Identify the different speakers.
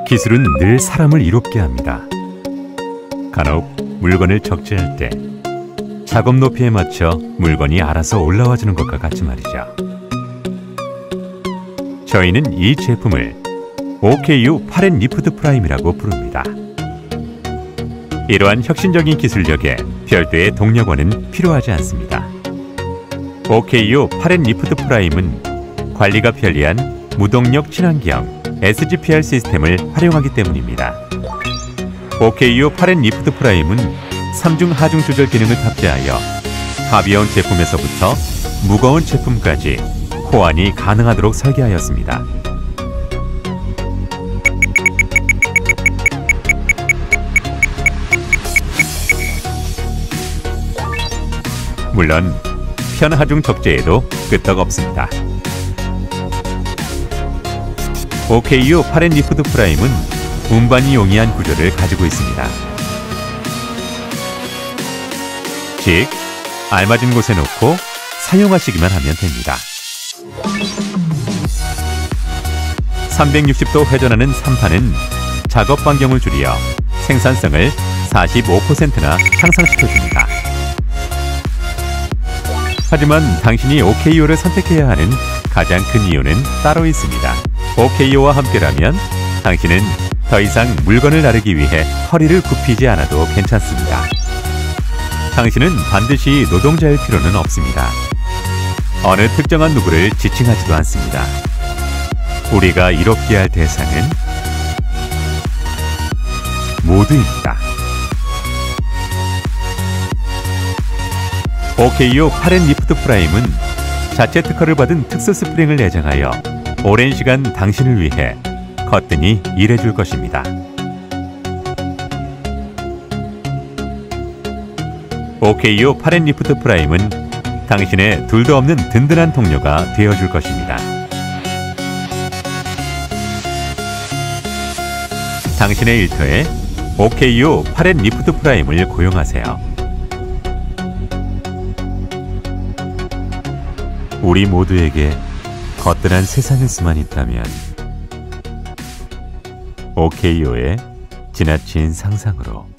Speaker 1: 기술은 늘 사람을 이롭게 합니다. 간혹 물건을 적재할 때 작업 높이에 맞춰 물건이 알아서 올라와 주는 것과 같이 말이죠. 저희는 이 제품을 OKU 팔 & 리프트 프라임이라고 부릅니다. 이러한 혁신적인 기술력에 별도의 동력원은 필요하지 않습니다. OKU 팔 & 리프트 프라임은 관리가 편리한 무동력 친환경 SGPR 시스템을 활용하기 때문입니다. OKU 팔 & 리프트 프라임은 3중 하중 조절 기능을 탑재하여 가벼운 제품에서부터 무거운 제품까지 호환이 가능하도록 설계하였습니다. 물론 편하중 적재에도 끄떡없습니다. OKU 팔 & 리프트 프라임은 운반이 용이한 구조를 가지고 있습니다. 즉, 알맞은 곳에 놓고 사용하시기만 하면 됩니다. 360도 회전하는 3판은 작업 반경을 줄여 생산성을 45%나 향상시켜줍니다. 하지만 당신이 OKU를 선택해야 하는 가장 큰 이유는 따로 있습니다. OKU와 함께라면 당신은 더 이상 물건을 나르기 위해 허리를 굽히지 않아도 괜찮습니다. 당신은 반드시 노동자일 필요는 없습니다. 어느 특정한 누구를 지칭하지도 않습니다. 우리가 이롭게 할 대상은 모두입니다. OKU 팔 & 리프트 프라임은 자체 특허를 받은 특수 스프링을 내장하여 오랜 시간 당신을 위해 거뜬히 일해줄 것입니다. OKU 팔 & 리프트 프라임은 당신의 둘도 없는 든든한 동료가 되어줄 것입니다. 당신의 일터에 OKU 팔 & 리프트 프라임을 고용하세요. 우리 모두에게 거뜬한 세상일 수만 있다면 OKU의 지나친 상상으로